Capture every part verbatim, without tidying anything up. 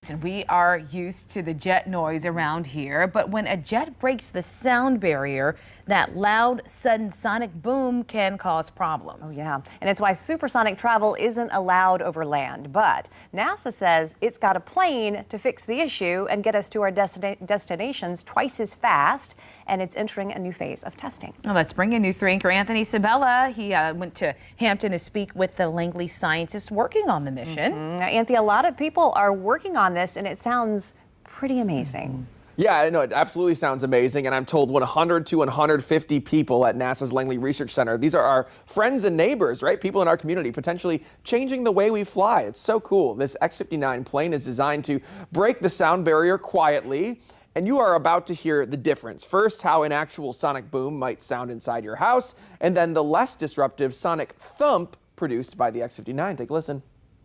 We are used to the jet noise around here, but when a jet breaks the sound barrier, that loud, sudden sonic boom can cause problems. Oh, yeah. And it's why supersonic travel isn't allowed over land. But NASA says it's got a plane to fix the issue and get us to our destina destinations twice as fast. And it's entering a new phase of testing. Well, let's bring in news three anchor Anthony Sabella. He uh, went to Hampton to speak with the Langley scientists working on the mission. Mm-hmm. Now, Anthony, a lot of people are working on this, and it sounds pretty amazing. Mm-hmm. Yeah, I know it absolutely sounds amazing, and I'm told one hundred to one hundred fifty people at NASA's Langley Research Center. These are our friends and neighbors, right? People in our community, potentially changing the way we fly. It's so cool. This X fifty-nine plane is designed to break the sound barrier quietly, and you are about to hear the difference. First, how an actual sonic boom might sound inside your house, and then the less disruptive sonic thump produced by the X fifty-nine. Take a listen.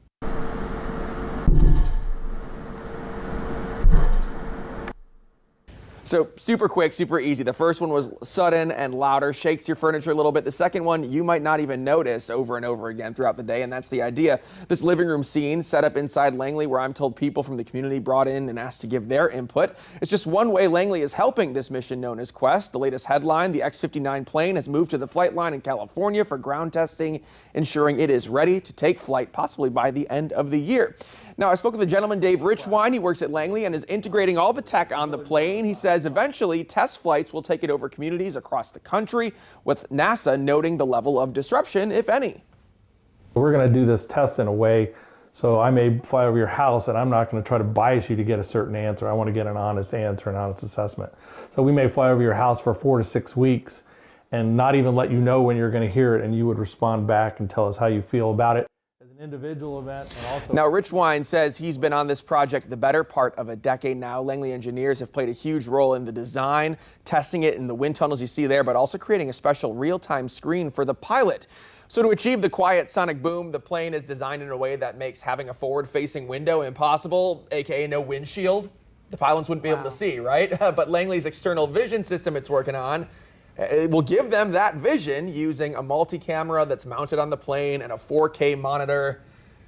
So super quick, super easy. The first one was sudden and louder, shakes your furniture a little bit. The second one you might not even notice over and over again throughout the day, and that's the idea. This living room scene set up inside Langley, where I'm told people from the community brought in and asked to give their input. It's just one way Langley is helping this mission known as Quest. The latest headline, the X fifty-nine plane has moved to the flight line in California for ground testing, ensuring it is ready to take flight possibly by the end of the year. Now, I spoke with a gentleman, Dave Richwine. He works at Langley and is integrating all the tech on the plane. He says eventually test flights will take it over communities across the country, with NASA noting the level of disruption, if any. We're going to do this test in a way so I may fly over your house and I'm not going to try to bias you to get a certain answer. I want to get an honest answer, an honest assessment. So we may fly over your house for four to six weeks and not even let you know when you're going to hear it, and you would respond back and tell us how you feel about it. Individual event. And also now, Richwine says he's been on this project the better part of a decade now. Langley engineers have played a huge role in the design, testing it in the wind tunnels you see there, but also creating a special real-time screen for the pilot. So to achieve the quiet sonic boom, the plane is designed in a way that makes having a forward-facing window impossible, aka no windshield. The pilots wouldn't be wow. able to see, right? But Langley's external vision system it's working on, it will give them that vision using a multi-camera that's mounted on the plane and a four K monitor.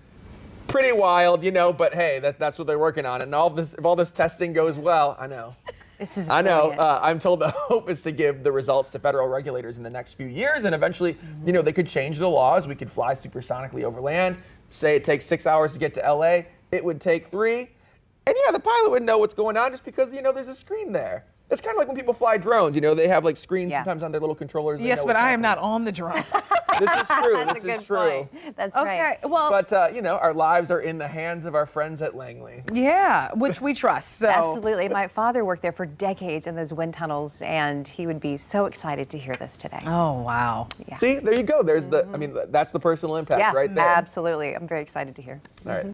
Pretty wild, you know, but hey, that, that's what they're working on. And all this, if all this testing goes well, I know. This is I know. Uh, I'm told the hope is to give the results to federal regulators in the next few years, and eventually, mm-hmm. you know, they could change the laws. We could fly supersonically over land. Say it takes six hours to get to L A, it would take three. And yeah, the pilot would know what's going on just because, you know, there's a screen there. It's kind of like when people fly drones, you know, they have like screens yeah. sometimes on their little controllers. Yes, but I am not on the drone. This is true. That's this is true. Point. That's okay, right. Well, but uh, you know, our lives are in the hands of our friends at Langley. Yeah, which we trust. So. Absolutely. My father worked there for decades in those wind tunnels, and he would be so excited to hear this today. Oh, wow. Yeah. See, there you go. There's mm-hmm. the, I mean, that's the personal impact yeah, right there. Absolutely. I'm very excited to hear. All right.